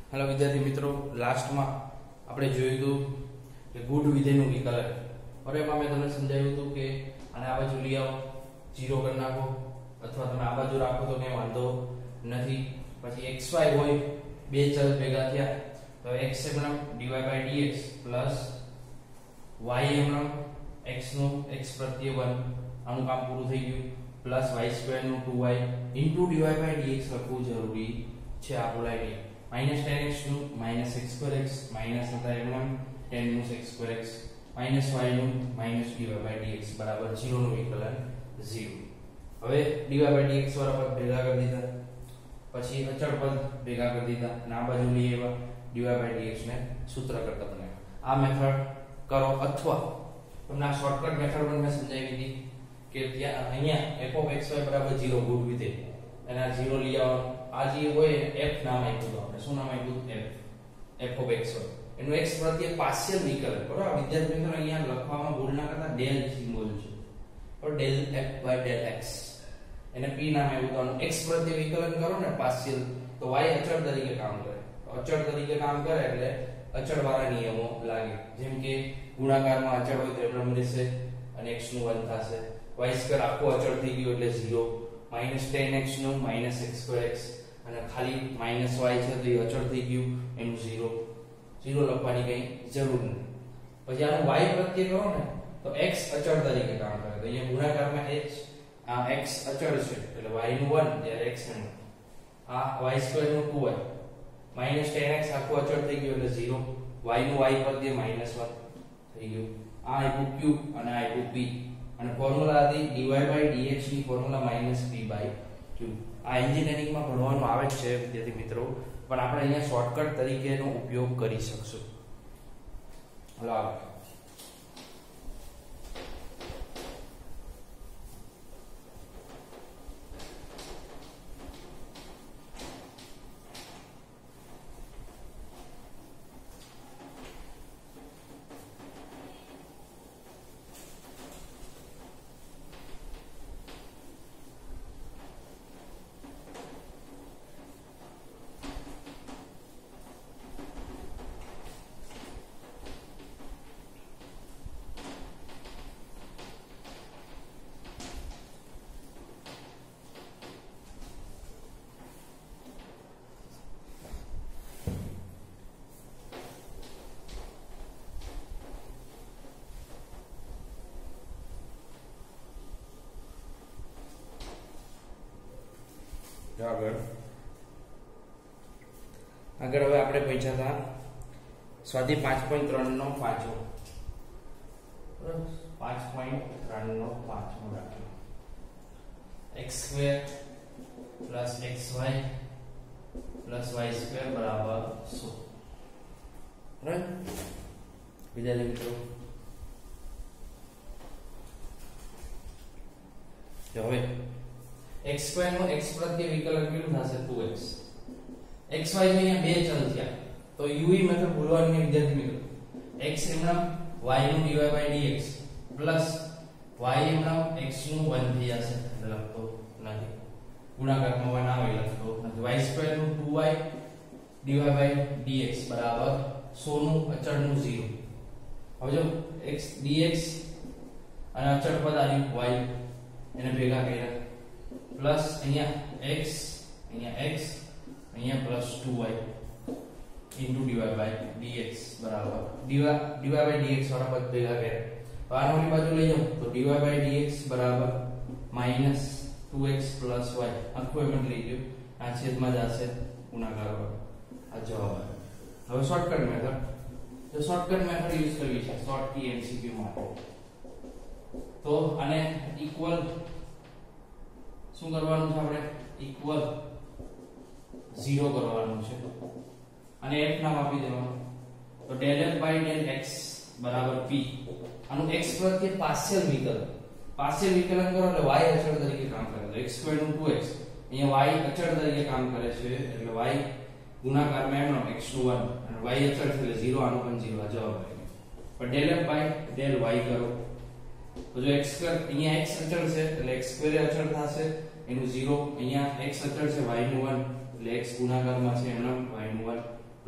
Hello विद्यार्थी मित्रों, last में આપણે જોયું હતું કે ગુડ વિધેયનું વિકલન और એમાં મેં તમને સમજાવ્યું હતું કે આને આ બાજુ લઈ આવો 0 કરી નાખો અથવા તમે આ બાજુ રાખો તો કંઈ વાંધો નથી. પછી xy હોય બે ચલ ભેગા થયા તો x એમනම් dy/dx પ્લસ y એમනම් x નું x પ્રત્યે 1 આનું કામ પૂરું થઈ ગયું પ્લસ y² નું 2y dy/dx લખવું જરૂરી છે. આ બોલાય નહીં -10x નું -x²x માઈનસ હતા એમනම් 10 નું x²x માઈનસ y નું -dy/dx બરાબર 0 નું વિકલન 0. હવે dy/dx વાળા પદ ભેગા કરી દીધા, પછી અચળ પદ ભેગા કરી દીધા, ના બાજુ લઈ આવ્યા, dy/dx ને સૂત્ર કરતા બનાવ્યા. આ મેથડ કરો અથવા તમને આ શોર્ટકટ મેથડ પણ મેં સમજાવી દીધી કે ત્યાં અહીંયા fxy બરાબર 0 ગુડ વિધેય અને આ 0 લઈ આવવાનું. આ જે હોય f નામ આપ્યું તો આપણે શું નામ આપ્યું? fxy એનું x પ્રત્યે પાર્શિયલ વિકલન. બરાબર વિદ્યાર્થી મિત્રો, અહીંયા લખવામાં ભૂલ ના કરતા ડેલ સિમ્બોલ છે તો del f/del x એને p નામ આપ્યું તો x પ્રત્યે વિકલન કરો ને પાર્શિયલ તો y અચળ તરીકે કામ કરે. અચળ તરીકે કામ કરે એટલે અચળ વાળા નિયમો લાગે. જેમ કે ગુણાકારમાં અચળ હોય તો એમણે રહેશે અને x નું 1 થશે. y² આખો અચળ થઈ ગયો એટલે 0, -10x નું -x²x અને ખાલી -y છે તો એ અચળ થઈ ગયું એનું 0 લખવાની કઈ જરૂર નથી. પછી આનું y પ્રત્યે કરો ને તો x અચળ તરીકે કામ કરે. તો અહીંયા ગુણાકારમાં આ x અચળ છે એટલે y નું 1 ત્યારે x નું આ y² નું 2y -10x આખો અચળ થઈ ગયો એટલે 0, y નું y પ્રત્યે -1 થઈ ગયું. આ આપ્યું q અને આ આપ્યું p અને ફોર્મ્યુલા હતી dy/dx ની ફોર્મ્યુલા -p/q. આ એન્જિનિયરિંગ માં ભણવાનું આવે છે વિદ્યાર્થી મિત્રો, પણ આપણે અહીંયા શોર્ટકટ તરીકેનો ઉપયોગ કરી શકશું. હાલો આગળ. આગળ હવે આપણે પહોંચ્યા હતા સ્વાધ્યાય 5.3 નો પાંચમો. 5.3 નો પાંચમો દાખલો x² + xy + y² બરાબર 100. બરાબર વિદ્યાર્થી મિત્રો, હવે x² નું x પ્રત્યે વિકલન કેટલું થશે? 2x. xy ને અહીંયા બે ચલ થયા તો u મેથડ ભૂલવાની નહીં વિદ્યાર્થી મિત્રો. x એમනම් y નું dy/dx પ્લસ y એમනම් x નું 1 થઈ જશે એટલે લખતો નથી. ગુણાકારમાં 1 આવે લખતો નથી. y² નું 2y dy/dx બરાબર 100 નું અચળ નું 0. હવે જો x dx અને અચળ પદ આવ્યું y એને ભેગા કર્યા પ્લસ અહીંયા x અહીંયા પ્લસ 2y dy/dx બરાબર dy/dx વાળા પદ ભેગા કર્યા. આની બાજુ લઈ જાઉં તો dy/dx બરાબર -2x + y આખું એમ લઈ ગયો. આ છેદમાં જશે ગુણાકાર વાળો. આ જવાબ આવે. હવે શોર્ટકટ મેથડ, તો શોર્ટકટ મેથડ યુઝ કરવી છે શોર્ટ કી MCQ માટે. તો આને ઇક્વલ શું કરવાનું છે? આપણે ઇક્વલ 0 કરવાનું છે અને f નામ આપી દેવાનું. તો del f/del x બરાબર p. આનું x પ્રત્યે પાર્શિયલ વિકલન કરો એટલે y અચળ તરીકે કામ કરે. તો x² નું 2x અહીંયા y અચળ તરીકે કામ કરે છે એટલે y ગુણાકારમાં એમનો x નું 1 અને y અચળ છે એટલે 0, આનું પણ 0. આ જવાબ આવે. પણ del f/del y કરો તો જો x² અહીંયા x અચળ છે એટલે x² અચળ થશે એનું 0, અહીંયા x અચળ છે y નું 1 એટલે x ગુણાકારમાં છે એમનો y નું 1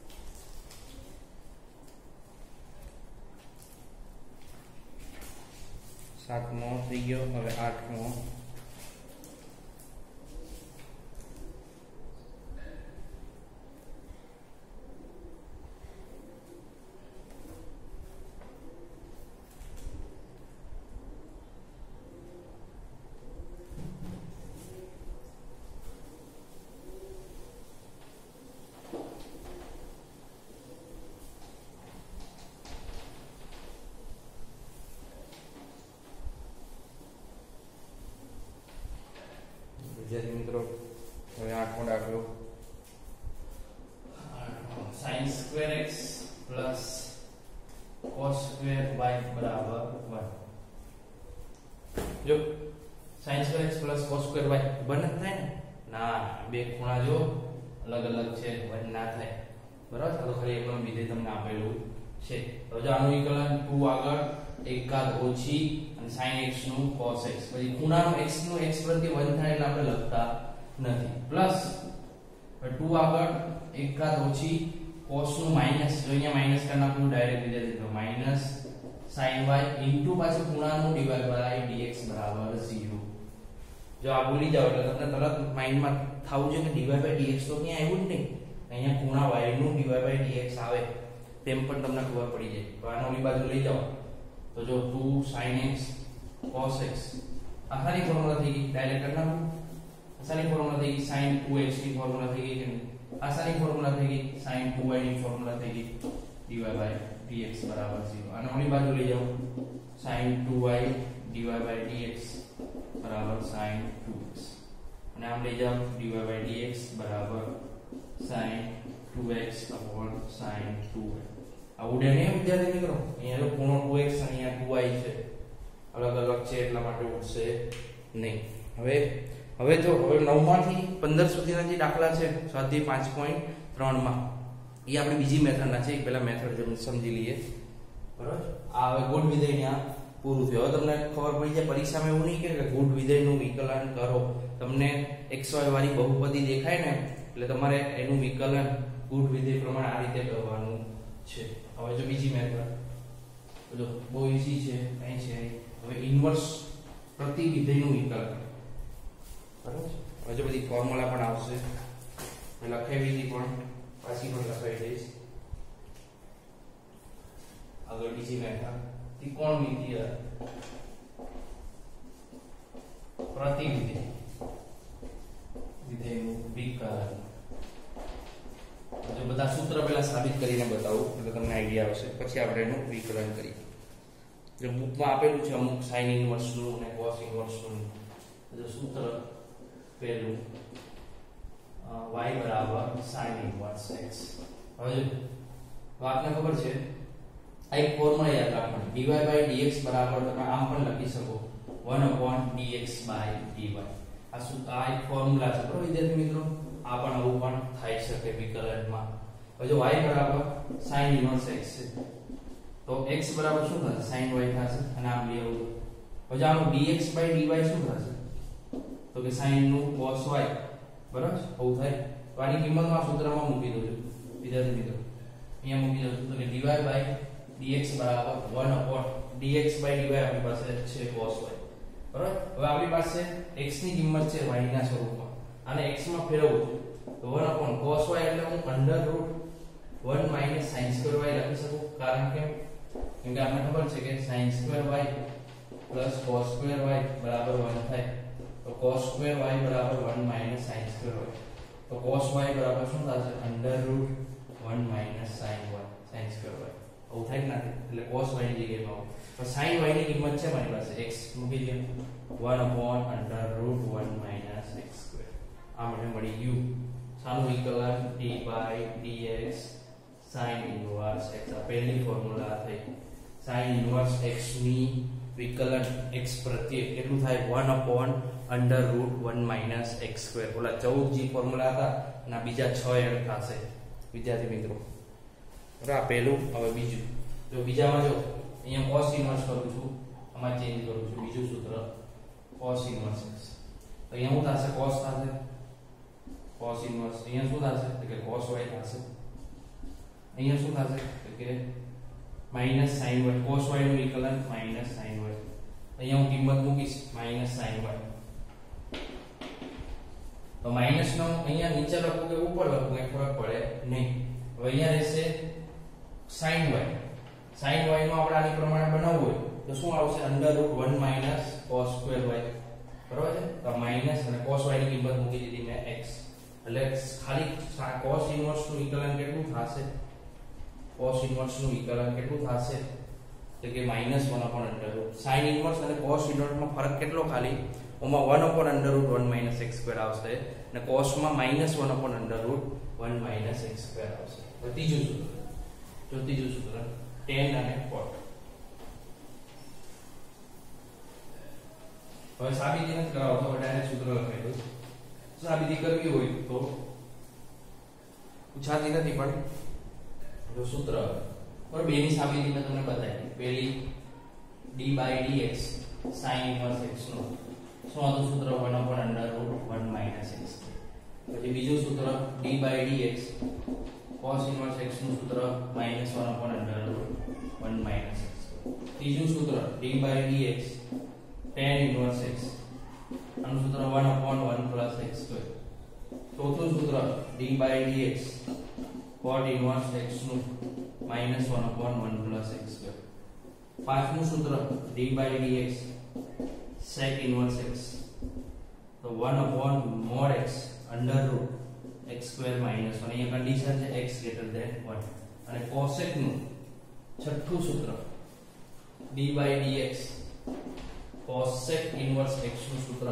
7મો થઈ ગયો. હવે 8મો. વિદ્યાર્થી મિત્રો હવે 8મો દાખલો. sin square x plus cos square y બરાબર 1. જો sin square x plus cos square y બને થાય ને? ના, બે ખૂણા જો અલગ અલગ છે, બને ના થાય. બરાબર? તો ખાલી એકમ વિધેય તમને આપેલું છે. તો જો આનું વિકલન 2 આગળ એકાદ ઓછી અને sin x નું cos x, પછી ખૂણાનો x નું x પ્રત્યે 1 થાય એટલે આપણે લખતા નથી. પ્લસ 2 આગળ એકાદ ઓછી cos નું માઈનસ, જો અહીંયા માઈનસ કરી નાખું ડાયરેક્ટ વિદ્યાર્થી તો માઈનસ sin y ઇન્ટુ પાછું ખૂણાનું ડિવાઇડ બાય dx બરાબર 0. જો આ ભૂલી જાવ એટલે તમને તરત માઇન્ડમાં થાવું છે કે ડિવાઇડ બાય dx તો ક્યાં આવ્યું જ નહીં. અહીંયા ખૂણા y નું ડિવાઇડ બાય dx આવે તેમ પણ તમને ખબર પડી જાય. તો આનો ઓલી બાજુ લઈ જાઓ તો જો 2 sin x cos x આસાની ફોર્મ્યુલા થઈ ગઈ, ડાયરેક્ટ કરી નાખું. આસાની ફોર્મ્યુલા થઈ ગઈ, sin 2x ની ફોર્મ્યુલા થઈ ગઈ કે નહીં? આસાની ફોર્મ્યુલા થઈ ગઈ, sin 2y ની ફોર્મ્યુલા થઈ ગઈ, dy by dx બરાબર 0. અને ઓલી બાજુ લઈ જાઓ sin 2y dy by dx બરાબર sin 2x. અને આમ લઈ જાઓ dy by dx બરાબર sin 2x upon sin 2y. આ ઉડે ને વિદ્યાર્થી મિત્રો, અહીંયા જો ખૂણો 2x અને અહીંયા 2y છે, અલગ અલગ છે એટલા માટે ઉડશે નહીં. હવે જો 9 માંથી 15 સુધીના જે દાખલા છે સ્વાધ્યાય 5.3 માં એ આપણે બીજી મેથડના છે. પહેલા મેથડ સમજી લઈએ. બરાબર? આ હવે ગુણ વિધેય ને આ પૂરું થયું. હવે તમને ખબર પડી જાય પરીક્ષામાં એવું નહીં કે ગુણ વિધેયનું વિકલન કરો, તમને xy વાળી બહુપદી દેખાય ને એટલે તમારે એનું વિકલન ગુણ વિધેય પ્રમાણે આ રીતે કરવાનું છે. હવે જો બીજી મેથડ જો બહુ ઈઝી છે, કઈ છે હવે ઇન્વર્સ પ્રતિ વિધેયનું વિકલન. બરાબર? હવે જો બધી ફોર્મ્યુલા પણ આવશે, લખાવી હતી પણ પાછી પણ લખાવી દઈશ. આગળ બીજી મેથડ ત્રિકોણમિતિય પ્રતિ વિધેયનું વિકલન. જો બધા સૂત્ર પહેલા સાબિત કરીને બતાવું એટલે તમને આઈડિયા આવશે, પછી આપણે એનું વિકલન કરીએ. જો બુકમાં આપેલું છે અમુક sin ઇન્વર્સ નું અને cos ઇન્વર્સ નું. જો સૂત્ર પહેલું y બરાબર sin ઇન્વર્સ x. હવે જો આપને ખબર છે આ એક ફોર્મ્યુલા યાદ રાખવાનું, dy by dx બરાબર તમે આમ પણ લખી શકો 1/dx by dy. આ એક ફોર્મ્યુલા છે બરોબર વિદ્યાર્થી મિત્રો. આ પણ આવું પણ થઈ શકે વિકલનમાં. હવે જો y બરાબર sin ઇન્વર્સ x છે તો x બરાબર શું થશે? sin y થશે. અને આમ લઈ આવું હવે આનું dx by dy શું થશે? તો કે sin નું cos y. બરાબર? આવું થાય. તો આની કિંમત આ સૂત્રમાં મૂકી દો વિદ્યાર્થી મિત્રો. અહીંયા મૂકી દો તો કે dy by dx બરાબર 1/dx by dy આપણી પાસે છે cos y. બરાબર? હવે આપણી પાસે x ની કિંમત છે y ના સ્વરૂપમાં, આને x માં ફેરવવું તો 1/cos y એટલે હું √1 - sin square y લખી શકું. કારણ કે આપણને ખબર છે કે sin square y plus cos square y બરાબર 1 થાય. તો cos square y બરાબર 1 - sin square y. તો cos y બરાબર શું થશે? √1 - sin square y. આવું થાય કે ના? એટલે cos y ની જગ્યાએ તો sin y ની કિંમત છે મારી પાસે x મૂકી દો 1/√1 - x square. આ મને મળી ગયું સાનું વિકલન d by dx sin inverse x. આ પહેલી ફોર્મ્યુલા થઈ. sin ઇન્વર્સ x ની વિકલન x પ્રત્યે કેટલું થાય? 1/√1 - x square. ઓલા 14 જે ફોર્મ્યુલા હતા અને બીજા 6 એડ થશે વિદ્યાર્થી મિત્રો. બરાબર? આ પહેલું. હવે બીજું જો બીજામાં જો અહીંયા cos ઇન્વર્સ કરું છું, આમાં ચેન્જ કરું છું, બીજું સૂત્ર cos ઇન્વર્સ x. તો અહીંયા શું થશે? cos થશે, cos ઇન્વર્સ. અહીંયા શું થશે? તો કે cos y થશે. અહીંયા શું થશે? તો કે -sin y. cos y નું વિકલન -sin y. અહીંયા હું કિંમત મૂકીશ -sin y. તો માઈનસ નો અહીંયા નીચે લખવું કે ઉપર લખવું એ ફરક પડે નહીં. હવે અહીંયા રહેશે sin y. sin y નો આપણે આની પ્રમાણે બનાવવું હોય તો શું આવશે √1 - cos² y. બરાબર છે. તો માઈનસ અને cos y ની કિંમત મૂકી દીધી મેં x. એટલે ખાલી cos ઇન્વર્સ નું વિકલન કેટલું થશે? cos ઇન્વર્સ નું વિકલન કેટલું થશે? તો કે -1 / sin ઇન્વર્સ અને cos ઇન્વર્સ માં ફરક કેટલો? ખાલી ઓમાં 1 / x² આવશે અને cos માં -1 / x² આવશે. તો ત્રીજું સૂત્ર tan અને cot. હવે સાબિતી નથી કરાવતો, ડાયરેક્ટ સૂત્ર લખાઈ દઉં. સાબિતી કરવી હોય તો પૂછાતી નથી, પણ જો સૂત્ર પર બેની સાબિતી મેં તમને બતાવી. પહેલી d/dx sin inverse x નું શું હતું સૂત્ર? 1 / √1 - x. પછી બીજું સૂત્ર d/dx cos inverse x નું સૂત્ર -1 / √1 - x. ત્રીજું સૂત્ર d/dx tan inverse x આનું સૂત્ર 1/1 + x². ચોથું સૂત્ર d/dx cot inverse x નું -1/1 + x². પાંચમું સૂત્ર d/dx sec inverse x તો 1/mod x √ x² - 1. અહીંયા કન્ડિશન છે x > 1. અને cosec નું છઠ્ઠું સૂત્ર d/dx cosec inverse x નું સૂત્ર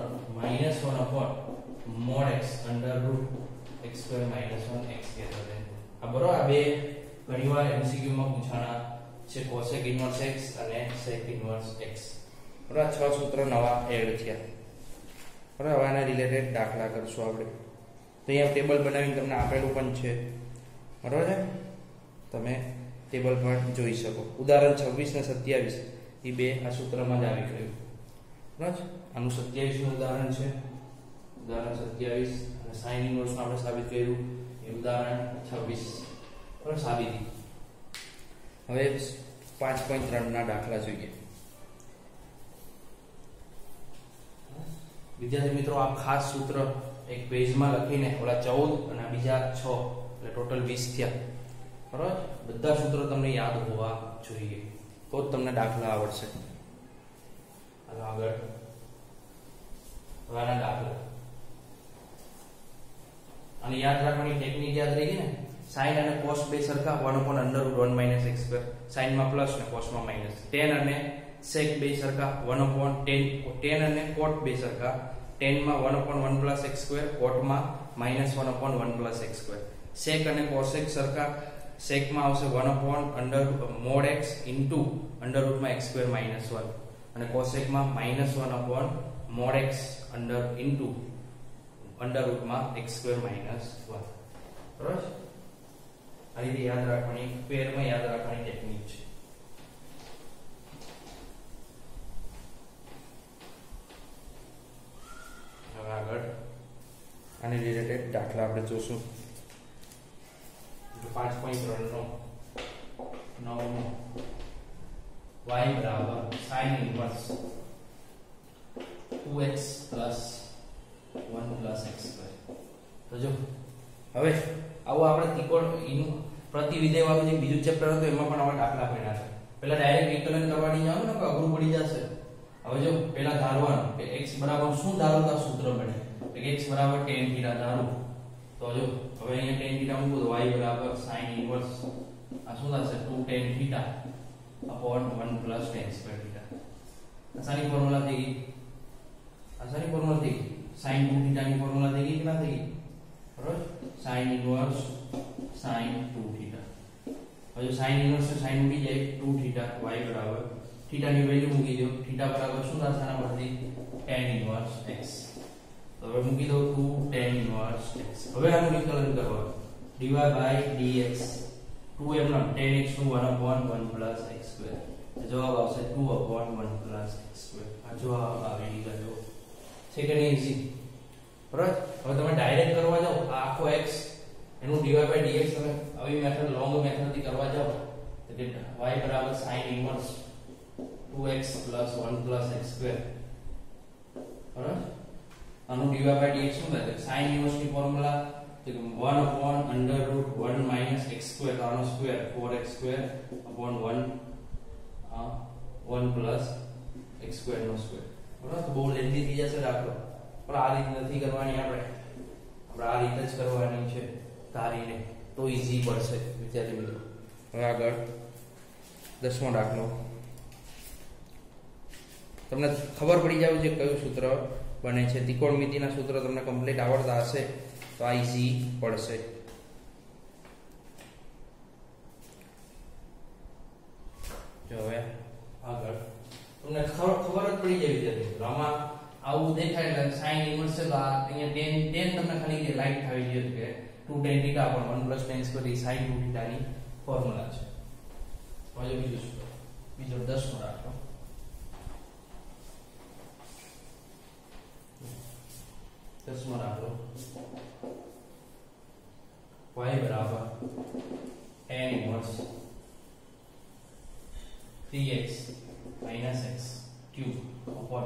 -1/mod x √ x² - 1 x > 1. આ બરોબર. આ બે ઘણીવાર MCQ માં પૂછાણા છે, cosec inverse x અને sec inverse x. બરાબર. 6 સૂત્ર નવા એડ થયા. બરાબર. હવે આના રિલેટેડ દાખલા કરશું આપણે. તો અહીંયા ટેબલ બનાવીને તમને આપેલું પણ છે. બરાબર છે. તમે ટેબલ પર જોઈ શકો. ઉદાહરણ 26 અને 27 એ બે આ સૂત્રમાં જ આવી ગયું. બરાબર. આનું 27 નું ઉદાહરણ છે. ઉદાહરણ 27 અને sin inverse આપણે સાબિત કર્યું એ ઉદાહરણ 26. બરાબર. સાબિતી. હવે 5.3 ના દાખલા જોઈએ. વિદ્યાર્થી મિત્રો, આ ખાસ સૂત્ર એક પેજમાં લખીને ઓલા 14 અને બીજા 6 એટલે ટોટલ 20 થયા. બરાબર. બધા સૂત્રો તમને યાદ હોવા જોઈએ તો જ તમને દાખલા આવડશે. આગળ વાના દાખલા અને યાદ રાખવાની ટેકનિક યાદ રહી ગઈ ને. sin અને cos બે સરખા 1/√1 - x². sin માં પ્લસ ને cos માં માઈનસ. tan અને sec બે સરખા 1/tan. tan અને cot બે સરખા. tan માં 1/1 + x², cot માં -1/1 + x². sec અને cosec સરખા. sec માં આવશે 1/mod x * x² - 1 અને cosec માં -1/mod x * x² - 1. બરાબર. આ રીતે યાદ રાખવાની, પેરમાં યાદ રાખવાની ટેકનિક છે. હવે આગળ આની રિલેટેડ દાખલા આપણે જોશું. 5.3 નો 9 y = sin inverse 2x + 1 + x². તો જો હવે આવું આપણે ત્રિકોણ પ્રતિવિધેય વાળું જે બીજું ચેપ્ટર હતું એમાં પણ આપણે દાખલા પડ્યા છે. પહેલા ડાયરેક્ટ વિકલન કરવાની જાવ ને તો અઘરું પડી જશે. હવે જો પહેલા ધારવાનું કે x બરાબર શું ધારો તો સૂત્ર બને કે x બરાબર tan θ ધારો. તો જો હવે અહીંયા tan θ મૂકો તો y બરાબર sin inverse આ શું થશે 2 tan θ upon 1 plus tan square theta. આસાની ફોર્મ્યુલા થઈ ગઈ. આસાની ફોર્મ્યુલા થઈ ગઈ. sin 2 θ ની ફોર્મ્યુલા થઈ ગઈ કે ના થઈ ગઈ? બરાબર. sin inverse sin 2 θ. હવે sin inverse sin ઉડી જાય 2 θ y બરાબર θ ની વેલ્યુ મૂકી દો. θ બરાબર શું થશે આના પરથી tan inverse x. તો હવે મૂકી દો 2 tan inverse x. હવે આનું વિકલન કરવાનું dy/dx 2 એમ tan x નું 1/1 plus x². જવાબ આવશે 2/1 plus x². આ જવાબ આવી ગયો છે કે નહીં? ઈઝી. બરાબર. હવે તમે ડાયરેક્ટ કરવા જાઓ આ આખો x એનું dy/dx તમે આવી મેથડ લોંગ મેથડ થી કરવા જાઓ તો કે y બરાબર sin inverse 2x plus 1 plus x square બરાબર આનું dy by dx શું થાય sin inverse ની ફોર્મ્યુલા તો 1 upon under root 1 minus x square તો આનો square 4x square upon 1 plus x square નો સ્ક્વેર બરાબર તો બહુ લેન્ધી થઈ જશે દાખલો પણ આ રીત નથી કરવાની આપણે આ રીત જ કરવાની છે ધારીને તો ઈઝી પડશે વિદ્યાર્થી મિત્રો હવે આગળ 10મો દાખલો તમને ખબર પડી જાવ છે કયું સૂત્ર બને છે ત્રિકોણમિતિના સૂત્ર તમને કમ્પ્લીટ આવડતા હશે તો આ ઈઝી પડશે જો હવે આગળ તમને ખબર જ પડી જાય વિદ્યાર્થી આમાં આવું દેખાય એટલે sin ઇન્વર્સ છે તો આ અહીંયા tan તમને ખાલી કે લાઈટ થાવી જોઈએ કે 2 tan θ પણ 1 plus tan square sin 2 θ ની ફોર્મ્યુલા છે હવે બીજો 10મો દાખલો y બરાબર tan inverse 3x minus x cube upon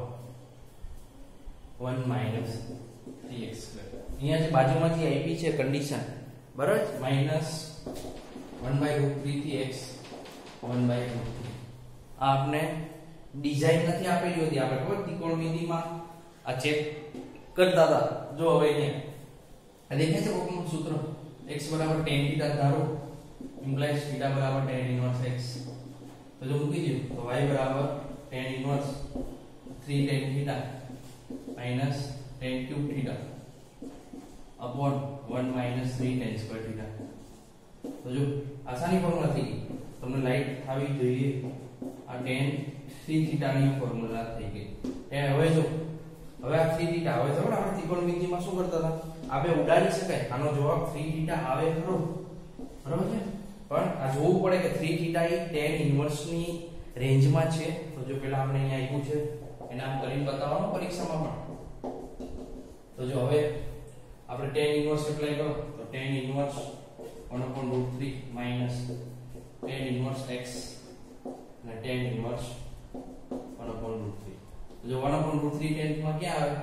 1 minus 3x square અહીંયા જે બાજુમાંથી આપી છે કન્ડિશન બરાબર minus 1/√3 થી x 1/√3 આ આપણે ડિઝાઇન નથી આપેલી હોતી આપણે ખબર ત્રિકોણમિતિમાં આ ચેક કરતા હતા જો હવે અહીંયા દેખાય છે કોકનું સૂત્ર x બરાબર tan θ ધારો ઇમ્પ્લાઇઝ θ બરાબર tan inverse x તો જો મૂકી દો તો y બરાબર tan inverse 3 tan θ minus tan cube θ upon 1 minus 3 tan square θ તો જો આસાની ફોર્મ્યુલા થઈ ગઈ તમને લાઈટ આવી જોઈએ આ tan 3 θ ની ફોર્મ્યુલા થઈ ગઈ હવે જો હવે આ 3 θ આવે તો આપણે ત્રિકોણમિતિમાં શું કરતા હતા આપણે ઉડાડી શકાય આનો જવાબ 3 θ આવે ખરો બરાબર છે પણ આ જોવું પડે કે 3 θ એ tan ઇન્વર્સ ની રેન્જમાં છે તો જો પેલા આપણે અહીંયા આપ્યું છે એને આમ કરીને બતાવવાનું પરીક્ષામાં પણ તો જો હવે આપણે tan ઇન્વર્સ એપ્લાય કરો તો tan inverse 1/√3 minus tan inverse x અને tan inverse 1/√3 जो 1/√3 tan માં क्या આવે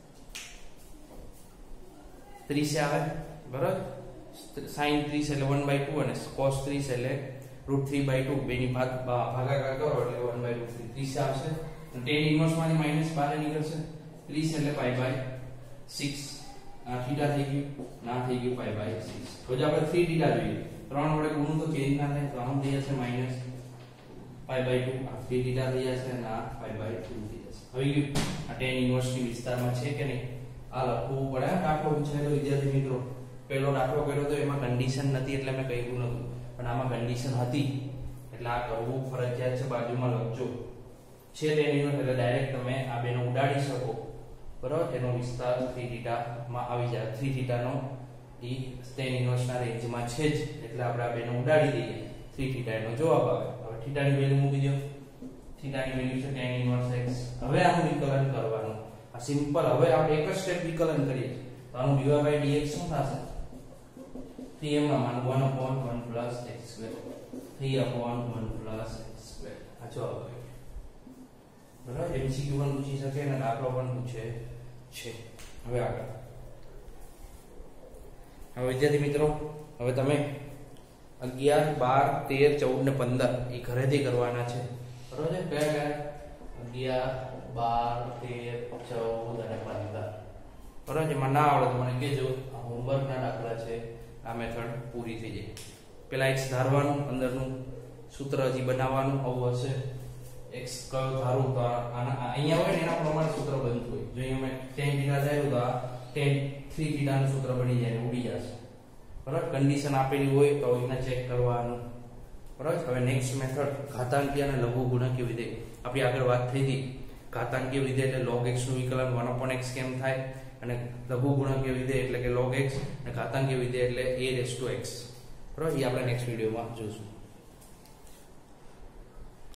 30 से આવે બરાબર sin 30 એટલે 1/2 અને cos 30 એટલે √3/2 બેની ભાગાકાર કરો એટલે 1/√3 30 આવશે અને tan ઇન્વર્સ માંથી માઈનસ બહાર નીકળશે 30 એટલે π/6 આ થીટા થઈ ગયું ના થઈ ગયું π/6 તો જો આપણે 3 થીટા જોઈએ 3 વડે ગુણું તો ચેન્જ ના થાય તો આમ થઈ જશે માઈનસ π/2 આ 3 થીટા થઈ જશે અને આ π/2 થઈ જશે હવે ગયું આ tan ઇન્વર્સ ની વિસ્તારમાં છે કે નહીં આ લખવું પડે દાખલો પૂછાયેલો વિદ્યાર્થી મિત્રો પહેલો દાખલો કર્યો તો એમાં કન્ડિશન નથી એટલે મેં કહ્યું નતું પણ આમાં કન્ડિશન હતી એટલે આ કરવું ફરજિયાત છે બાજુમાં લખજો છે tan ઇન્વર્સ એટલે ડાયરેક્ટ તમે આ બેનો ઉડાડી શકો બરાબર એનો વિસ્તાર 3 θ માં આવી જાય 3 θ નો એ tan ઇન્વર્સ ના રેન્જમાં છે જ એટલે આપણે આ બેનો ઉડાડી દઈએ 3 θ એનો જવાબ આવે હવે θ ની વેલ્યુ મૂકી દો θ ની વેલ્યુ છે tan ઇન્વર્સ x હવે આનું વિકલન કરવાનું આ સિમ્પલ હવે આપણે એક જ સ્ટેપ વિકલન કરીએ તો આનું dy/dx શું થશે 3m ના માન 1/1 plus x square 3/1 plus x square આ જવાબ આવે બરાબર MCQ પણ પૂછી શકે અને દાખલો પણ પૂછે છે હવે આગળ હવે વિદ્યાર્થી મિત્રો હવે તમે 11 12 13 14 ને 15 એ ઘરેથી કરવાના છે બરાબર છે કયા 11 12 13 14 અને 15 બરાબર એમાં ના આવડે તો મને કહેજો આ હોમવર્ક ના દાખલા છે આ મેથડ પૂરી થઈ જાય પેલા x ધારવાનું અંદરનું સૂત્ર હજી બનાવવાનું આવું હશે x કયો ધારું તો અહીંયા હોય ને એના પ્રમાણે સૂત્ર બનતું હોય જો અહીંયા મેં tan θ ધાર્યું તો આ tan 3 θ નું સૂત્ર બની જાય ઉડી જશે બરાબર કન્ડિશન આપેલી હોય તો એને ચેક કરવાનું બરાબર હવે નેક્સ્ટ મેથડ ઘાતાંકીય અને લઘુ ગુણકીય વિધેય આપણી આગળ વાત થઈ હતી ઘાતાંકીય વિધેય એટલે log x નું વિકલન 1/x કેમ થાય અને લઘુ ગુણકીય વિધેય એટલે કે log x અને ઘાતાંકીય વિધેય એટલે a raised to x બરાબર એ આપણે નેક્સ્ટ વિડિયોમાં જોઈશું